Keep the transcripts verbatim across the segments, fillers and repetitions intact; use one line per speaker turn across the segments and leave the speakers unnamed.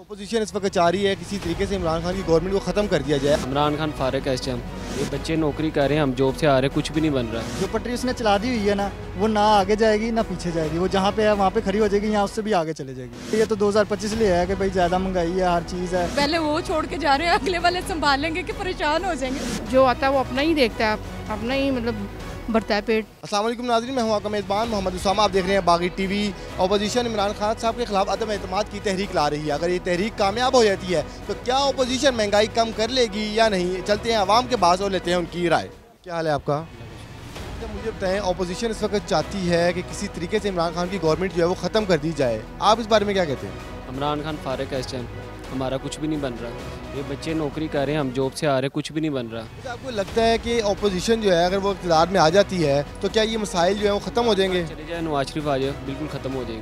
Opposition इस वक्त चाह रही है किसी तरीके से इमरान खान की गवर्नमेंट को ख़त्म कर दिया जाए।
इमरान खान फारिग है इस टाइम। ये बच्चे नौकरी कर रहे हैं, हम जॉब से आ रहे हैं, कुछ भी नहीं बन रहा है।
जो पटरी उसने चला दी हुई है ना, वो ना आगे जाएगी ना पीछे जाएगी। वो जहाँ पे है वहाँ पे खड़ी हो जाएगी, यहाँ उससे भी आगे चले जाएगी। ये तो दो हज़ार पच्चीस लिए है कि भाई ज़्यादा महंगाई है, हर चीज़ है।
पहले वो छोड़ के जा रहे हैं, अगले वाले संभाल लेंगे कि परेशान हो जाएंगे।
जो आता है वो अपना ही देखता है, अपना ही मतलब बढ़ता है पेट।
अस्सलाम वालेकुम नाज़रीन, मैं हूं आपका मेज़बान मोहम्मद उसामा। आप देख रहे हैं बागी टीवी। अपोजिशन इमरान खान साहब के खिलाफ अदम एतमाद की तहरीक ला रही है। अगर ये तहरीक कामयाब हो जाती है तो क्या अपोजिशन महंगाई कम कर लेगी या नहीं? चलते हैं आवाम के पास और लेते हैं उनकी राय। क्या हाल है आपका? अच्छा, मुझे बताएं, अपोजिशन इस वक्त चाहती है कि किसी तरीके से इमरान खान की गवर्नमेंट जो है वो ख़त्म कर दी जाए। आप इस बारे में क्या कहते हैं?
इमरान खान फारिग है इस टाइम, हमारा कुछ भी नहीं बन रहा। ये बच्चे नौकरी कर रहे हैं, हम जॉब से आ रहे हैं, कुछ भी नहीं बन रहा।
अच्छा, आपको लगता है कि अपोजिशन जो है अगर वो इक़्तिदार में आ जाती है तो क्या ये मसाइल जो है वो ख़त्म हो जाएंगे?
चले जाए नवाज शरीफ आ जाए, बिल्कुल ख़त्म हो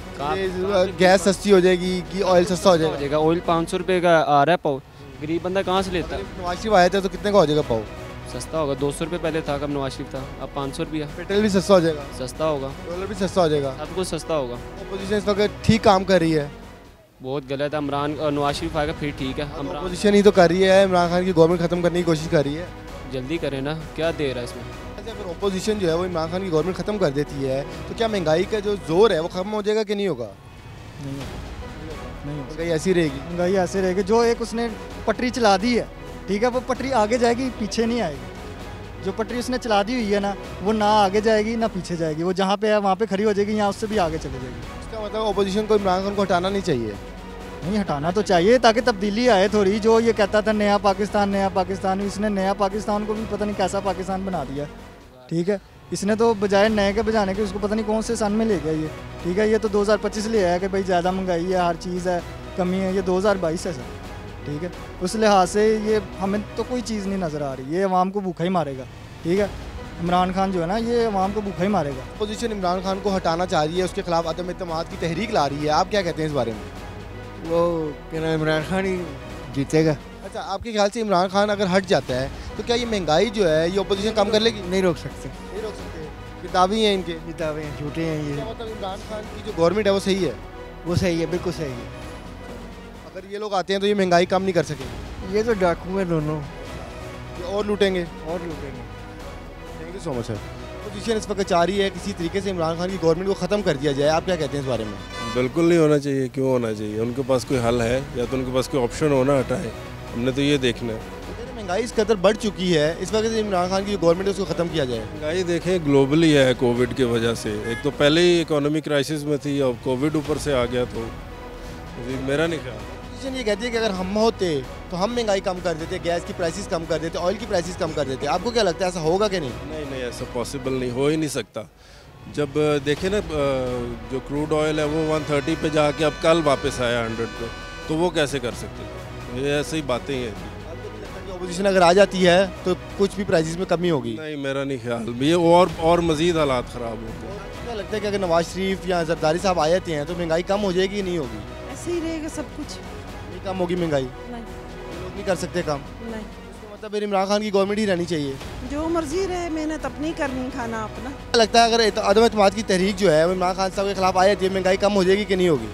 जाएंगे।
गैस सस्ती हो जाएगी कि ऑयल सस्ता हो जाएगा?
ऑयल पाँच सौ रुपये का आ रहा है पाव, गरीब बंदा कहाँ से लेता है?
नवाज शरीफ आया था तो कितने का हो जाएगा पाव?
सस्ता होगा, दो सौ रुपये पहले था कब नवाज शरीफ था, अब पाँच सौ रुपया।
पेट्रोल भी सस्ता हो जाएगा?
सस्ता होगा,
डॉलर भी सस्ता हो जाएगा,
सब कुछ सस्ता होगा।
अपोजिशन इस वक्त ठीक काम कर रही है?
बहुत गलत है। इमरान नवाज शरीफ आएगा फिर ठीक है। इमरान
अपोजिशन ही तो कर रही है, इमरान खान की गवर्नमेंट खत्म करने की कोशिश कर रही है।
जल्दी करे ना, क्या देर है इसमें?
अच्छा, अगर अपोजिशन जो है वो इमरान खान की गवर्नमेंट खत्म कर देती है तो क्या महंगाई का जो जोर है वो खत्म हो जाएगा कि नहीं होगा?
नहीं नहीं
महंगाई ऐसी रहेगी?
महंगाई ऐसे रहेगी। जो एक उसने पटरी चला दी है, ठीक है, वो पटरी आगे जाएगी पीछे नहीं आएगी। जो पटरी उसने चला दी हुई है ना, वो ना आगे जाएगी ना पीछे जाएगी। वो जहाँ पे है वहाँ पे खड़ी हो जाएगी, यहाँ उससे भी आगे चले जाएगी।
इसका मतलब अपोजिशन को इमरान खान को हटाना नहीं चाहिए?
नहीं, हटाना तो चाहिए ताकि तब्दीली आए थोड़ी। जो ये कहता था नया पाकिस्तान नया पाकिस्तान, इसने नया पाकिस्तान को भी पता नहीं कैसा पाकिस्तान बना दिया। ठीक है, इसने तो बजाय नए के बजाने के उसको पता नहीं कौन से सन में ले गया ये। ठीक है, ये तो दो हज़ार पच्चीस ले है कि भाई ज़्यादा महंगाई है, हर चीज़ है, कमी है। ये दो हज़ार बाईस है सर। ठीक है, उस लिहाज से ये हमें तो कोई चीज़ नहीं नज़र आ रही। ये अवाम को भूखा ही मारेगा। ठीक है, इमरान खान जो है ना, ये अवाम को भूखा ही मारेगा।
अपोजिशन इमरान खान को हटाना चाह रही है, उसके खिलाफ अदम एतमाद की तहरीक ला रही है। आप क्या कहते हैं इस बारे में?
वो क्या नाम, इमरान खान ही जीतेगा।
अच्छा, आपके ख्याल से इमरान खान अगर हट जाता है तो क्या ये महंगाई जो है ये अपोजिशन कम कर लेगी?
नहीं रोक सकते,
नहीं रोक सकते। किताबी हैं इनके,
किताबें झूठे हैं ये।
मतलब इमरान खान की जो गवर्नमेंट है वो सही है?
वो सही है, बिल्कुल सही है।
अगर ये लोग आते हैं तो ये महंगाई कम नहीं कर सकेंगे?
ये तो डाकू हैं दोनों,
ये और लूटेंगे।
और लूटेंगे।
Thank you so much sir. Opposition इस वक्त चाह रही है किसी तरीके से इमरान खान की गवर्नमेंट को ख़त्म कर दिया जाए। आप क्या कहते हैं इस बारे में?
बिल्कुल नहीं होना चाहिए। क्यों होना चाहिए? उनके पास कोई हल है या तो उनके पास कोई ऑप्शन होना, हटाए। हमने तो ये देखना है।
तो महंगाई इस कदर बढ़ चुकी है, इस वक्त से इमरान खान की जो गवर्नमेंट है उसको ख़त्म किया जाए।
महंगाई देखें ग्लोबली है, कोविड की वजह से। एक तो पहले ही इकोनॉमिक क्राइसिस में थी, अब कोविड ऊपर से आ गया, तो मेरा नहीं ख्याल।
अपोजिशन ये कहती है कि अगर हम होते तो हम महंगाई कम कर देते, गैस की प्राइसेस कम कर देते, ऑयल की प्राइसेस कम कर देते। आपको क्या लगता है ऐसा होगा कि नहीं?
नहीं नहीं, ऐसा पॉसिबल नहीं, हो ही नहीं सकता। जब देखें ना, जो क्रूड ऑयल है वो वन थर्टी पे जाके अब कल वापस आया हंड्रेड पे, तो वो कैसे कर सकते? ये ऐसी बातें ही हैं।
अपोजिशन अगर आ जाती है तो कुछ भी प्राइसेस में कमी होगी?
नहीं, मेरा नहीं ख्याल। ये और और मज़ीद हालात ख़राब होते हैं।
क्या लगता है कि अगर नवाज शरीफ या जरदारी साहब आ जाते हैं तो महंगाई कम हो जाएगी नहीं होगी?
ऐसे ही रहेगा सब कुछ।
नहीं कम होगी महंगाई?
नहीं,
लोग नहीं कर सकते कम?
नहीं।
इसका मतलब फिर इमरान खान की गवर्नमेंट ही रहनी चाहिए।
जो मर्जी रहे, मेहनत अपनी करनी, खाना अपना।
क्या लगता है अगर अदम एतमाद की तहरीक जो है वो इमरान खान साहब के खिलाफ आ जाती है, महंगाई कम हो जाएगी कि नहीं होगी?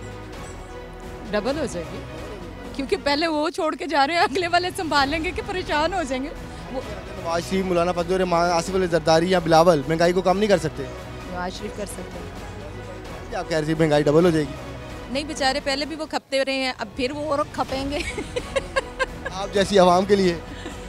डबल हो जाएगी, क्योंकि पहले वो छोड़ के जा रहे हैं, अगले वाले संभाल लेंगे कि परेशान हो जाएंगे। वो
नवाज शरीफ, मौलाना फजल रहमान, आसिफ अली जरदारी या बिलावल महंगाई को कम नहीं कर सकते?
नवाज शरीफ कर सकते हैं।
क्या आप कह रही महंगाई डबल हो जाएगी?
नहीं, बेचारे पहले भी वो खपते रहे हैं, अब फिर वो और खपेंगे।
आप जैसी आवाम के लिए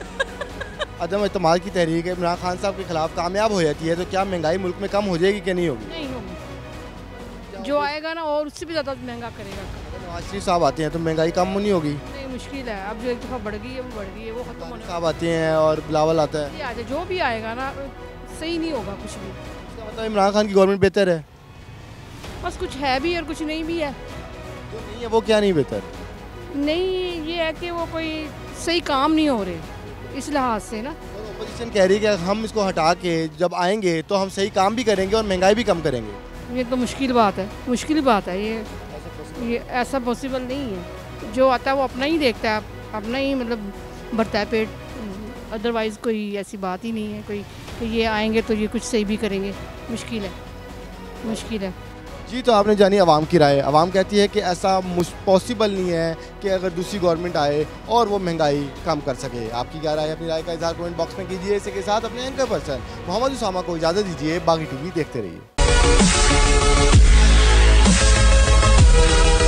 अदम एतमाद की तहरीक इमरान खान साहब के खिलाफ कामयाब हो जाती है तो क्या महंगाई मुल्क में कम हो जाएगी कि नहीं होगी?
नहीं होगी, जो आएगा ना और उससे भी ज़्यादा महंगा करेगा।
नवाज शरीफ साहब आते हैं तो महंगाई कम नहीं होगी?
नहीं, मुश्किल है। अब जो एक दफ़ा बढ़ गई है वो बढ़ गई है, वो खत्म होने
साहब आते हैं और बिलावल आता है,
वाली है। जो भी आएगा ना सही नहीं होगा कुछ भी।
इसका मतलब इमरान खान की गवर्नमेंट बेहतर है?
बस कुछ है भी और कुछ नहीं भी है।
जो नहीं है वो क्या नहीं बेहतर?
नहीं, ये है कि वो कोई सही काम नहीं हो रहे इस लिहाज से ना।
अपोजिशन कह रही है कि हम इसको हटा के जब आएंगे तो हम सही काम भी करेंगे और महंगाई भी कम करेंगे।
ये तो मुश्किल बात है, मुश्किल बात है। ये ये ऐसा पॉसिबल नहीं है। जो आता है वो अपना ही देखता है, अपना ही मतलब बढ़ता है पेट। अदरवाइज़ कोई ऐसी बात ही नहीं है कोई कि ये आएंगे तो ये कुछ सही भी करेंगे। मुश्किल है, मुश्किल है।
जी, तो आपने जानी आवाम की राय। आवाम कहती है कि ऐसा पॉसिबल नहीं है कि अगर दूसरी गवर्नमेंट आए और वो महंगाई कम कर सके। आपकी क्या राय है? अपनी राय का इजहार कमेंट बॉक्स में कीजिए। इसी के साथ अपने एंकर पर्सन मोहम्मद उसामा को इजाज़त दीजिए। बागी टीवी देखते रहिए।